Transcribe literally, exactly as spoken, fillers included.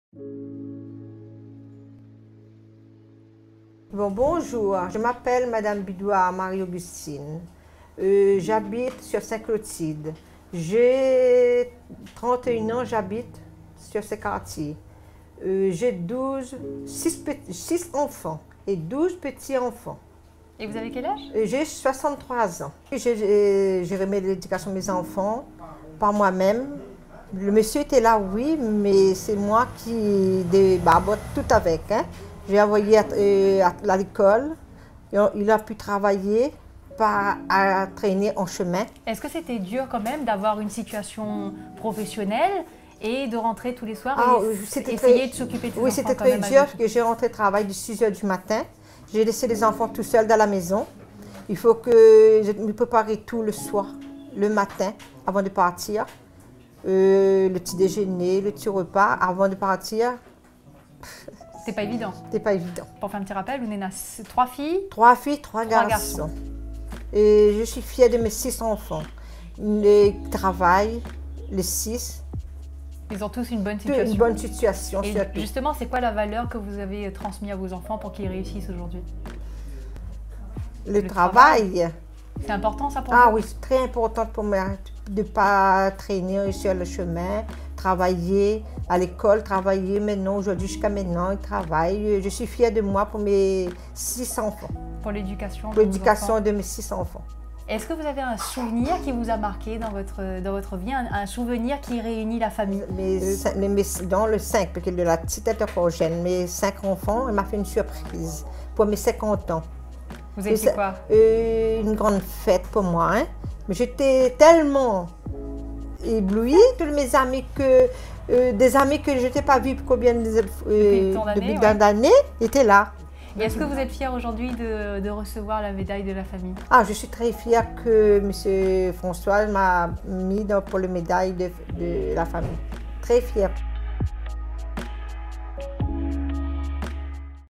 Bon, bonjour, je m'appelle Madame Bidoire Marie-Augustine. Euh, j'habite sur Saint-Clotilde. J'ai trente et un ans, j'habite sur ce quartier. Euh, j'ai douze, six enfants et douze petits-enfants. Et vous avez quel âge? Euh, J'ai soixante-trois ans. J'ai remis l'éducation de mes enfants par moi-même. Le monsieur était là, oui, mais c'est moi qui débarbote tout avec. Hein. J'ai envoyé à, euh, à l'école, il a pu travailler, pas à traîner en chemin. Est-ce que c'était dur quand même d'avoir une situation professionnelle et de rentrer tous les soirs ah, et essayer très, de s'occuper de ses oui, enfants? Oui, c'était très dur parce que j'ai rentré travail de six heures du matin. J'ai laissé les enfants tout seuls dans la maison. Il faut que je me prépare tout le soir, le matin, avant de partir. Euh, le petit déjeuner, le petit repas, avant de partir. C'est pas évident. C'était pas évident. Pour faire un petit rappel, vous avez trois filles? Trois filles, trois, trois garçons. garçons. Et je suis fière de mes six enfants. Ils travaillent, les six. Ils ont tous une bonne situation. Une bonne situation, Et surtout. Justement, c'est quoi la valeur que vous avez transmise à vos enfants pour qu'ils réussissent aujourd'hui? Le, le travail. travail. C'est important ça pour ah, vous? Ah oui, c'est très important pour moi de ne pas traîner sur le chemin, travailler à l'école, travailler maintenant, aujourd'hui jusqu'à maintenant, ils travaillent. Je suis fière de moi pour mes six enfants. Pour l'éducation Pour l'éducation de mes six enfants. Est-ce que vous avez un souvenir qui vous a marqué dans votre, dans votre vie, un, un souvenir qui réunit la famille? mes, mes, mes, Dans le cinq, parce que la petite est encore jeune, mes cinq enfants, elle m'a fait une surprise pour mes cinquante ans. Vous avez fait quoi? euh, Une grande fête pour moi. Hein. Mais j'étais tellement éblouie. Tous mes amis, que, euh, des amis que je n'étais pas vus pour combien euh, depuis tant d'années, ouais. étaient là. Et est-ce que vous êtes fière aujourd'hui de, de recevoir la médaille de la famille? Ah, je suis très fière que M. François m'a mis dans, pour la médaille de, de la famille. Très fière.